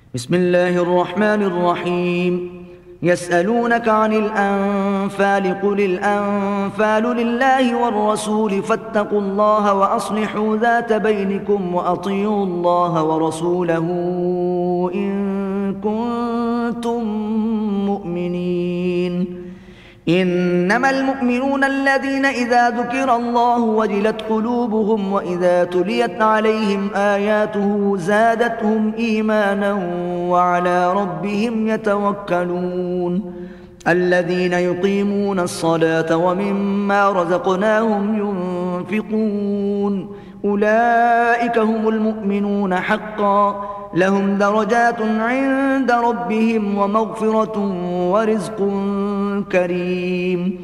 بسم الله الرحمن الرحيم. يسألونك عن الأنفال، قل الأنفال لله والرسول فاتقوا الله وأصلحوا ذات بينكم وأطيعوا الله ورسوله إن كنتم مؤمنين. إنما المؤمنون الذين إذا ذكر الله وجلت قلوبهم وإذا تليت عليهم آياته زادتهم إيمانا وعلى ربهم يتوكلون. الذين يقيمون الصلاة ومما رزقناهم ينفقون أولئك هم المؤمنون حقا، لهم درجات عند ربهم ومغفرة ورزق كريم.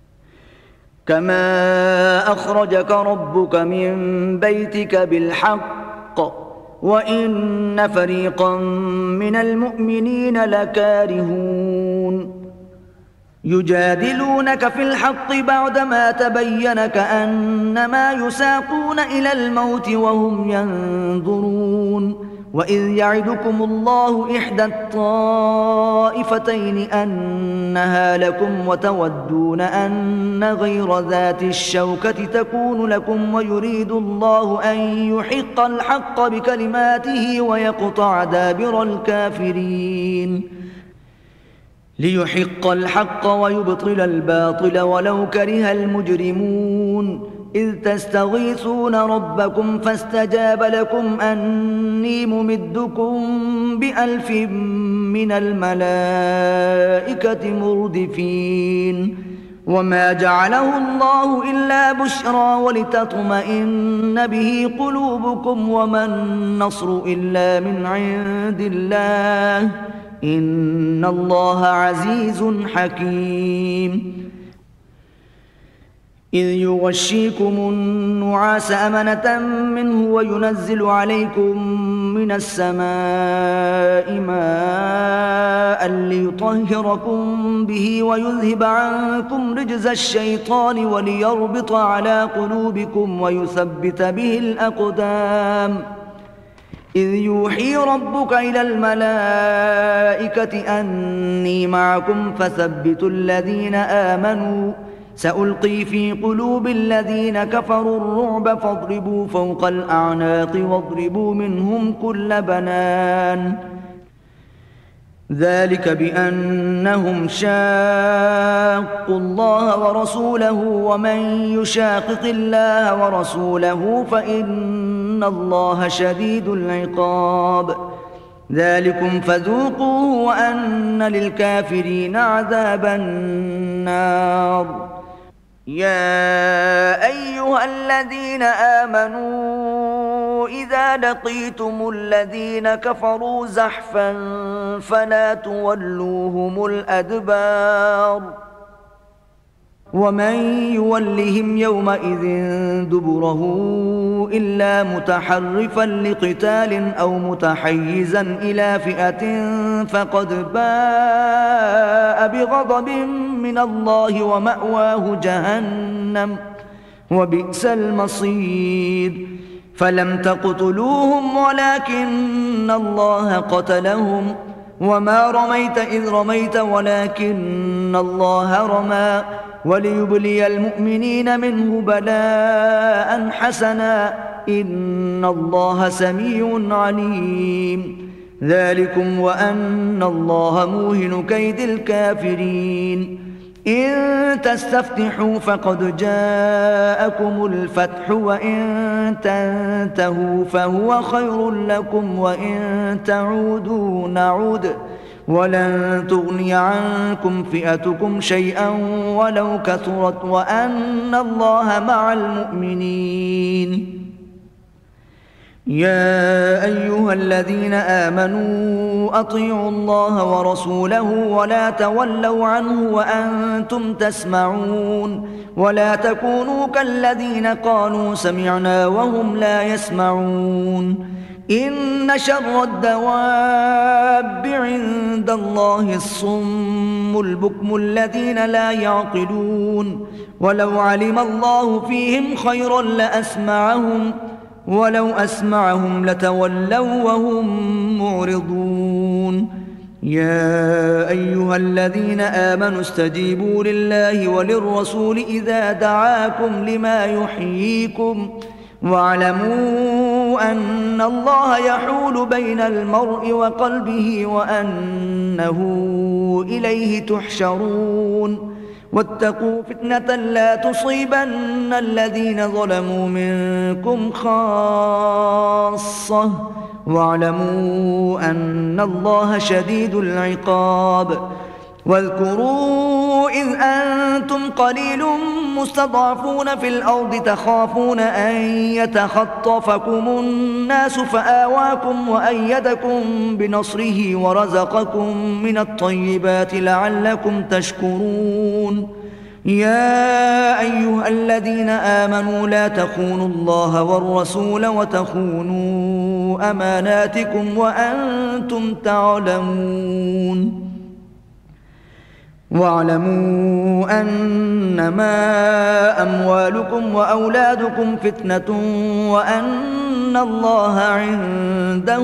كما أخرجك ربك من بيتك بالحق وإن فريقا من المؤمنين لكارهون. يجادلونك في الحق بعدما تبين كأنما يساقون إلى الموت وهم ينظرون. وإذ يعدكم الله إحدى الطائفتين أنها لكم وتودون أن غير ذات الشوكة تكون لكم ويريد الله أن يحق الحق بكلماته ويقطع دابر الكافرين. ليحق الحق ويبطل الباطل ولو كره المجرمون. إذ تستغيثون ربكم فاستجاب لكم أني ممدكم ب1000 من الملائكة مردفين. وما جعله الله إلا بشرى ولتطمئن به قلوبكم وما النصر إلا من عند الله إن الله عزيز حكيم. إذ يغشيكم النعاس أمنة منه وينزل عليكم من السماء ماء ليطهركم به ويذهب عنكم رجز الشيطان وليربط على قلوبكم ويثبت به الأقدام. إذ يوحي ربك إلى الملائكة أني معكم فثبتوا الذين آمنوا سألقي في قلوب الذين كفروا الرعب فاضربوا فوق الأعناق واضربوا منهم كل بنان. ذلك بأنهم شاقوا الله ورسوله ومن يشاقق الله ورسوله فإن الله شديد العقاب. ذلكم فذوقوه وأن للكافرين عذاب النار. يا أيها الذين آمنوا إذا لقيتم الذين كفروا زحفا فلا تولوهم الأدبار. ومن يولهم يومئذ دبره إلا متحرفا لقتال أو متحيزا إلى فئة فقد باء بغضب من الله ومأواه جهنم وبئس المصير. فلم تقتلوهم ولكن الله قتلهم وما رميت إذ رميت ولكن الله رمى وليبلي المؤمنين منه بلاء حسنا إن الله سميع عليم. ذلكم وأن الله موهن كيد الكافرين. إن تستفتحوا فقد جاءكم الفتح وإن تنتهوا فهو خير لكم وإن تعودوا نعود ولن تغني عنكم فئتكم شيئا ولو كثرت وأن الله مع المؤمنين. يا أيها الذين آمنوا أطيعوا الله ورسوله ولا تولوا عنه وأنتم تسمعون. ولا تكونوا كالذين قالوا سمعنا وهم لا يسمعون. إن شر الدواب عند الله الصم البكم الذين لا يعقلون. ولو علم الله فيهم خيرا لأسمعهم ولو أسمعهم لتولوا وهم معرضون. يا أيها الذين آمنوا استجيبوا لله وللرسول إذا دعاكم لما يحييكم واعلموا أن الله يحول بين المرء وقلبه وأنه إليه تحشرون واتقوا فتنة لا تصيبن الذين ظلموا منكم خاصة واعلموا أن الله شديد العقاب واذكروا إذ أنتم قليل مستضعفون في الأرض تخافون أن يتخطفكم الناس فآواكم وأيدكم بنصره ورزقكم من الطيبات لعلكم تشكرون يا أيها الذين آمنوا لا تخونوا الله والرسول وتخونوا أماناتكم وأنتم تعلمون واعلموا أنما أموالكم وأولادكم فتنة وأن الله عنده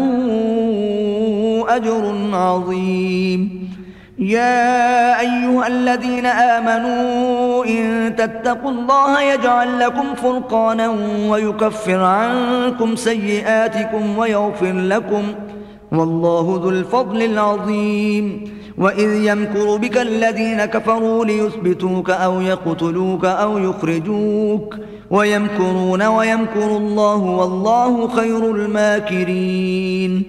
أجر عظيم يا أيها الذين آمنوا إن تتقوا الله يجعل لكم فرقانا ويكفر عنكم سيئاتكم ويغفر لكم والله ذو الفضل العظيم وإذ يمكر بك الذين كفروا ليثبتوك أو يقتلوك أو يخرجوك ويمكرون ويمكر الله والله خير الماكرين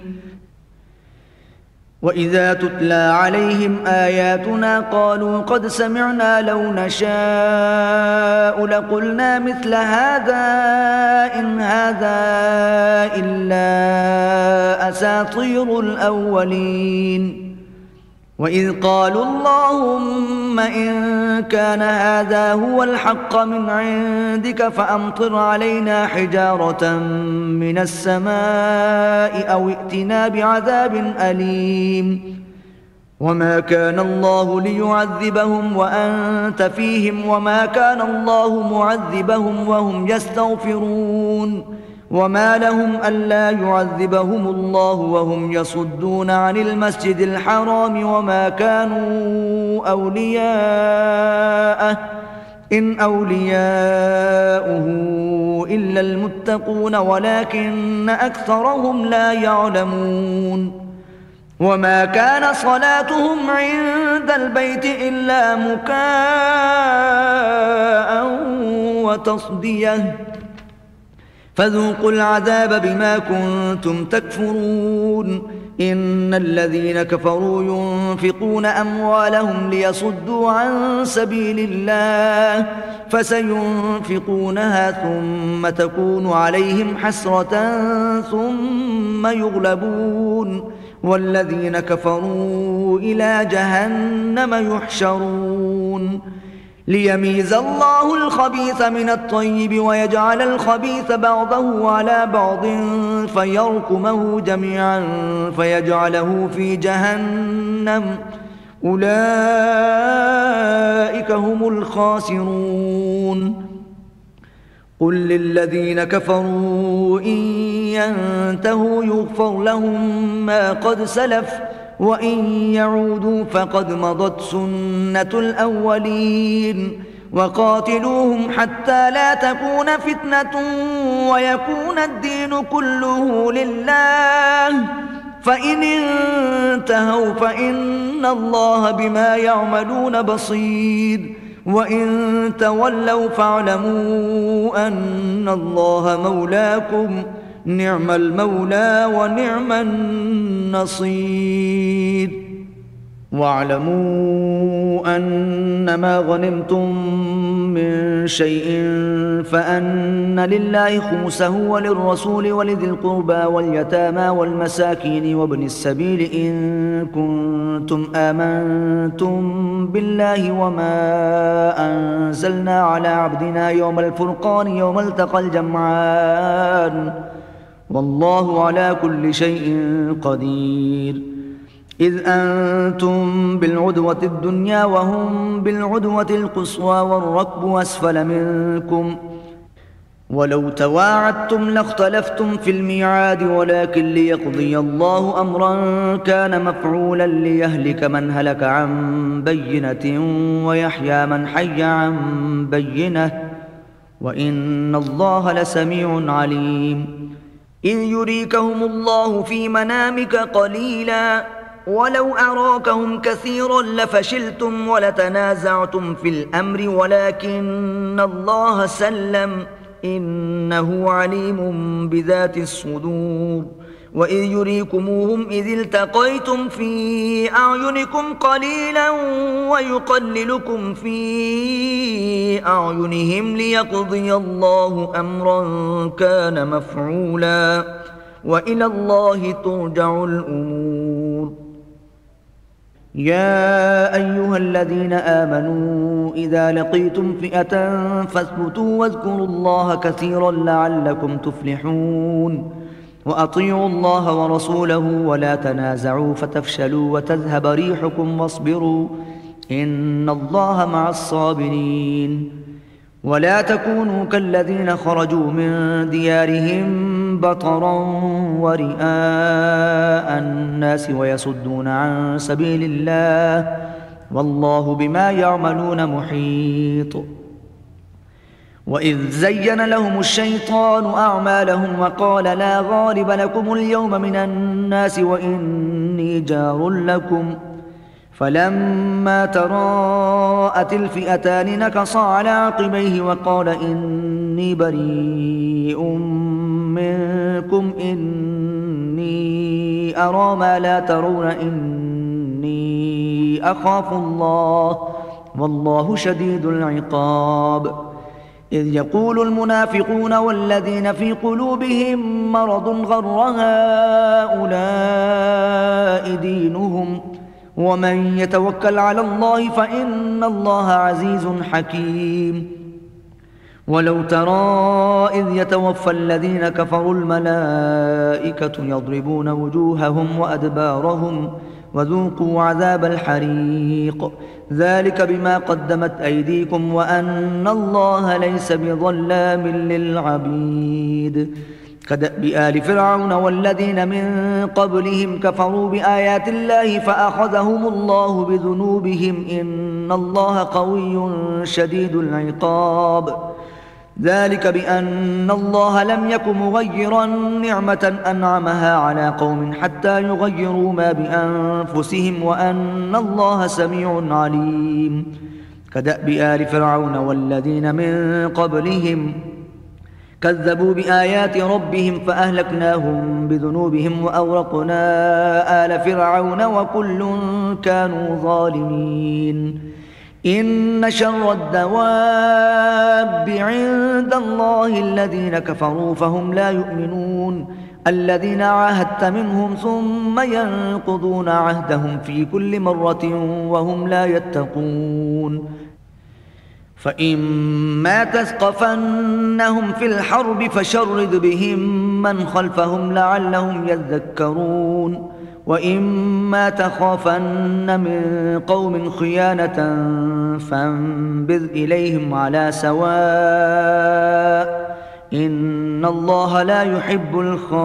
وإذا تتلى عليهم آياتنا قالوا قد سمعنا لو نشاء لقلنا مثل هذا إن هذا إلا أساطير الأولين وإذ قالوا اللهم إن كان هذا هو الحق من عندك فأمطر علينا حجارة من السماء أو ائتنا بعذاب أليم وما كان الله ليعذبهم وأنت فيهم وما كان الله معذبهم وهم يستغفرون وما لهم ألا يعذبهم الله وهم يصدون عن المسجد الحرام وما كانوا أولياءه إن أولياؤه إلا المتقون ولكن أكثرهم لا يعلمون وما كان صلاتهم عند البيت إلا مكاء وتصدية فذوقوا العذاب بما كنتم تكفرون إن الذين كفروا ينفقون أموالهم ليصدوا عن سبيل الله فسينفقونها ثم تكون عليهم حسرة ثم يغلبون والذين كفروا إلى جهنم يحشرون ليميز الله الخبيث من الطيب ويجعل الخبيث بعضه على بعض فيركمه جميعا فيجعله في جهنم أولئك هم الخاسرون قل للذين كفروا إن ينتهوا يغفر لهم ما قد سلف وإن يعودوا فقد مضت سنة الأولين وقاتلوهم حتى لا تكون فتنة ويكون الدين كله لله فإن انتهوا فإن الله بما يعملون بصير وإن تولوا فاعلموا أن الله مولاكم نعم المولى ونعم النصير واعلموا أنما غنمتم من شيء فأن لله خمسه وللرسول ولذي القربى واليتامى والمساكين وابن السبيل إن كنتم آمنتم بالله وما أنزلنا على عبدنا يوم الفرقان يوم التقى الجمعان والله على كل شيء قدير إذ أنتم بالعدوة الدنيا وهم بالعدوة القصوى والركب أسفل منكم ولو تواعدتم لاختلفتم في الميعاد ولكن ليقضي الله أمرا كان مفعولا ليهلك من هلك عن بينة ويحيى من حي عن بينة وإن الله لسميع عليم. إذ يريكهم الله في منامك قليلا ولو أراكهم كثيرا لفشلتم ولتنازعتم في الأمر ولكن الله سلم إنه عليم بذات الصدور. وإذ يريكموهم إذ التقيتم في أعينكم قليلا ويقللكم في أعينهم ليقضي الله أمرا كان مفعولا وإلى الله ترجع الأمور. يا أيها الذين آمنوا إذا لقيتم فئة فاثبتوا واذكروا الله كثيرا لعلكم تفلحون. وأطيعوا الله ورسوله ولا تنازعوا فتفشلوا وتذهب ريحكم واصبروا إن الله مع الصابرين. ولا تكونوا كالذين خرجوا من ديارهم بطرا ورئاء الناس ويصدون عن سبيل الله والله بما يعملون محيط. وإذ زين لهم الشيطان أعمالهم وقال لا غالب لكم اليوم من الناس وإني جار لكم فلما تراءت الفئتان نكص على عقبيه وقال إني بريء منكم إني أرى ما لا ترون إني أخاف الله والله شديد العقاب. إذ يقول المنافقون والذين في قلوبهم مرض غر هؤلاء دينهم ومن يتوكل على الله فإن الله عزيز حكيم. ولو ترى إذ يتوفى الذين كفروا الملائكة يضربون وجوههم وأدبارهم وذوقوا عذاب الحريق ذلك بما قدمت أيديكم وأن الله ليس بظلام للعبيد. كدأب آل فرعون والذين من قبلهم كفروا بآيات الله فأخذهم الله بذنوبهم إن الله قوي شديد العقاب. ذلك بأن الله لم يك مغيرا نعمة أنعمها على قوم حتى يغيروا ما بأنفسهم وأن الله سميع عليم. كدأب آل فرعون والذين من قبلهم كذبوا بآيات ربهم فأهلكناهم بذنوبهم وأغرقنا آل فرعون وكل كانوا ظالمين. إن شر الدواب عند الله الذين كفروا فهم لا يؤمنون الذين عاهدت منهم ثم ينقضون عهدهم في كل مرة وهم لا يتقون. فإما تثقفنهم في الحرب فشرد بهم من خلفهم لعلهم يذكرون. وإما تخافن من قوم خيانة فانبذ إليهم على سواء إن الله لا يحب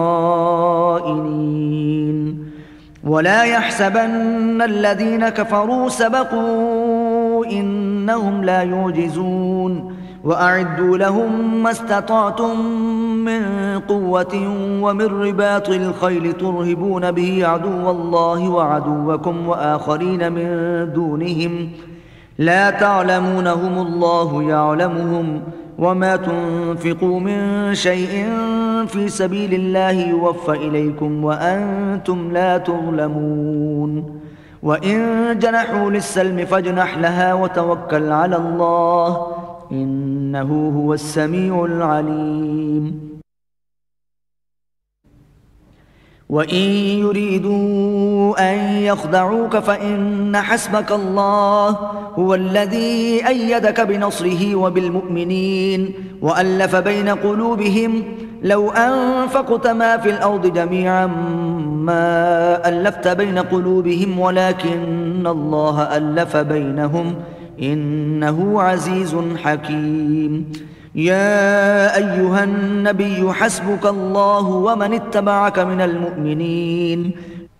الخائنين. ولا يحسبن الذين كفروا سبقوا إنهم لا يعجزون. وأعدوا لهم ما استطعتم من قوة ومن رباط الخيل ترهبون به عدو الله وعدوكم وآخرين من دونهم لا تعلمونهم الله يعلمهم وما تنفقوا من شيء في سبيل الله يوفى إليكم وأنتم لا تظلمون. وإن جنحوا للسلم فاجنح لها وتوكل على الله إنه هو السميع العليم. وإن يريدوا أن يخدعوك فإن حسبك الله هو الذي أيدك بنصره وبالمؤمنين وألف بين قلوبهم لو أنفقت ما في الأرض جميعا ما ألفت بين قلوبهم ولكن الله ألف بينهم إنه عزيز حكيم. يا أيها النبي حسبك الله ومن اتبعك من المؤمنين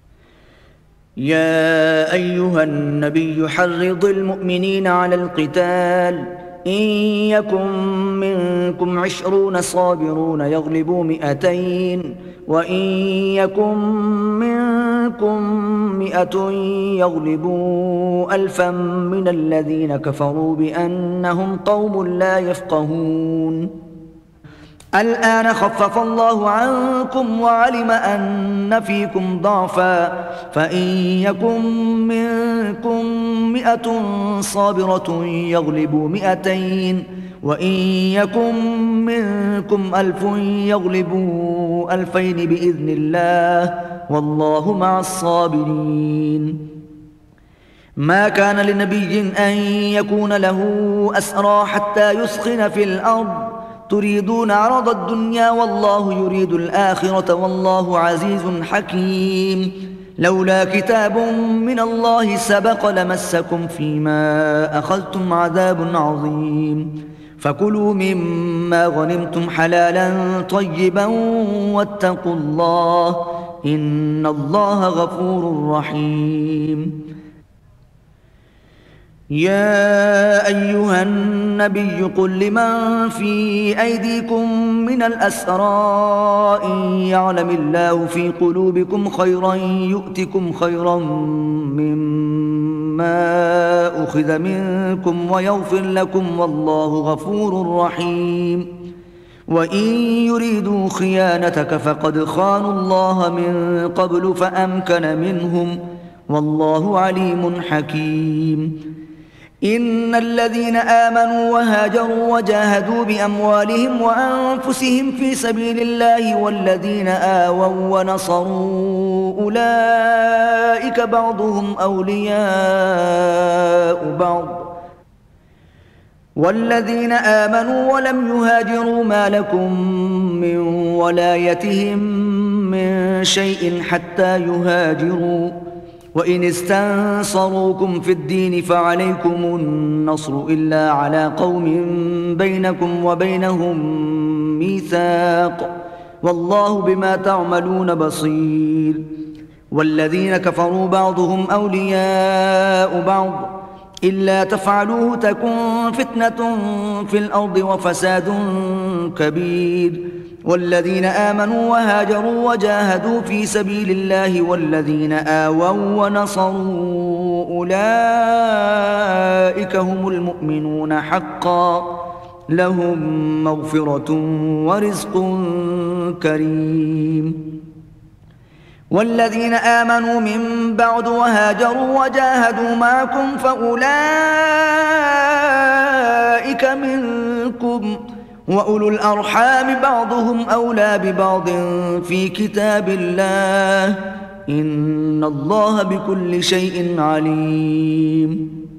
يا أيها النبي حرض المؤمنين على القتال إن يكن منكم 20 صابرون يغلبوا 200 وإن يكن منكم 100 يغلبوا 1000 من الذين كفروا بأنهم قوم لا يفقهون الآن خفف الله عنكم وعلم أن فيكم ضعفا فإن يكن منكم 100 صابرة يغلبوا 200 وإن يكن منكم 1000 يغلبوا 2000 بإذن الله والله مع الصابرين ما كان لنبي أن يكون له أسرى حتى يثخن في الأرض تريدون عرض الدنيا والله يريد الآخرة والله عزيز حكيم لولا كتاب من الله سبق لمسكم فيما أخذتم عذاب عظيم فكلوا مما غنمتم حلالا طيبا واتقوا الله إن الله غفور رحيم يا أيها النبي قل لمن في أيديكم من الأسرى إن يعلم الله في قلوبكم خيرا يؤتكم خيرا مما أخذ منكم ويغفر لكم والله غفور رحيم وإن يريدوا خيانتك فقد خانوا الله من قبل فأمكن منهم والله عليم حكيم إن الذين آمنوا وهاجروا وجاهدوا بأموالهم وأنفسهم في سبيل الله والذين آووا ونصروا أولئك بعضهم أولياء بعض والذين آمنوا ولم يهاجروا ما لكم من ولايتهم من شيء حتى يهاجروا وإن استنصروكم في الدين فعليكم النصر إلا على قوم بينكم وبينهم ميثاق والله بما تعملون بصير والذين كفروا بعضهم أولياء بعض إلا تفعلوه تكن فتنة في الأرض وفساد كبير والذين آمنوا وهاجروا وجاهدوا في سبيل الله والذين آووا ونصروا أولئك هم المؤمنون حقا لهم مغفرة ورزق كريم والذين آمنوا من بعد وهاجروا وجاهدوا معكم فأولئك منكم وأولو الأرحام بعضهم أولى ببعض في كتاب الله إن الله بكل شيء عليم